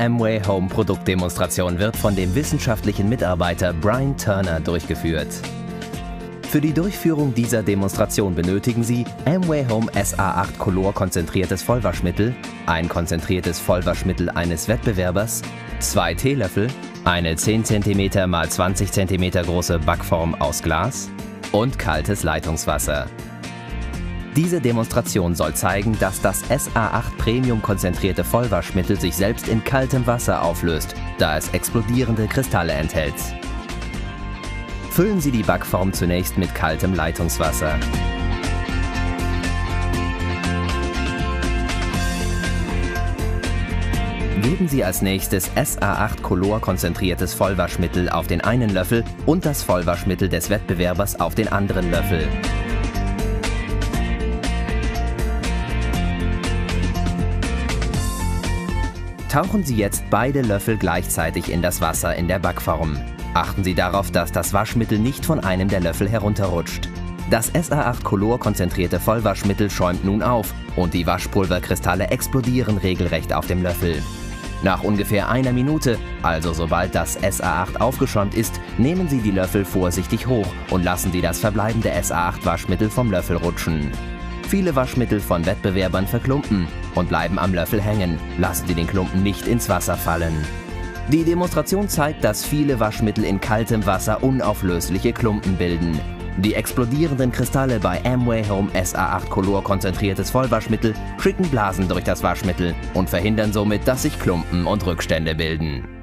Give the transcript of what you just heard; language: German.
Amway Home Produktdemonstration wird von dem wissenschaftlichen Mitarbeiter Brian Turner durchgeführt. Für die Durchführung dieser Demonstration benötigen Sie Amway Home SA8 Color konzentriertes Vollwaschmittel, ein konzentriertes Vollwaschmittel eines Wettbewerbers, 2 Teelöffel, eine 10 cm x 20 cm große Backform aus Glas und kaltes Leitungswasser. Diese Demonstration soll zeigen, dass das SA8 Premium konzentrierte Vollwaschmittel sich selbst in kaltem Wasser auflöst, da es explodierende Kristalle enthält. Füllen Sie die Backform zunächst mit kaltem Leitungswasser. Geben Sie als nächstes SA8 Color konzentriertes Vollwaschmittel auf den einen Löffel und das Vollwaschmittel des Wettbewerbers auf den anderen Löffel. Tauchen Sie jetzt beide Löffel gleichzeitig in das Wasser in der Backform. Achten Sie darauf, dass das Waschmittel nicht von einem der Löffel herunterrutscht. Das SA8 Color konzentrierte Vollwaschmittel schäumt nun auf und die Waschpulverkristalle explodieren regelrecht auf dem Löffel. Nach ungefähr einer Minute, also sobald das SA8 aufgeschäumt ist, nehmen Sie die Löffel vorsichtig hoch und lassen Sie das verbleibende SA8 Waschmittel vom Löffel rutschen. Viele Waschmittel von Wettbewerbern verklumpen und bleiben am Löffel hängen. Lassen Sie den Klumpen nicht ins Wasser fallen. Die Demonstration zeigt, dass viele Waschmittel in kaltem Wasser unauflösliche Klumpen bilden. Die explodierenden Kristalle bei Amway Home SA8 Color konzentriertes Vollwaschmittel schicken Blasen durch das Waschmittel und verhindern somit, dass sich Klumpen und Rückstände bilden.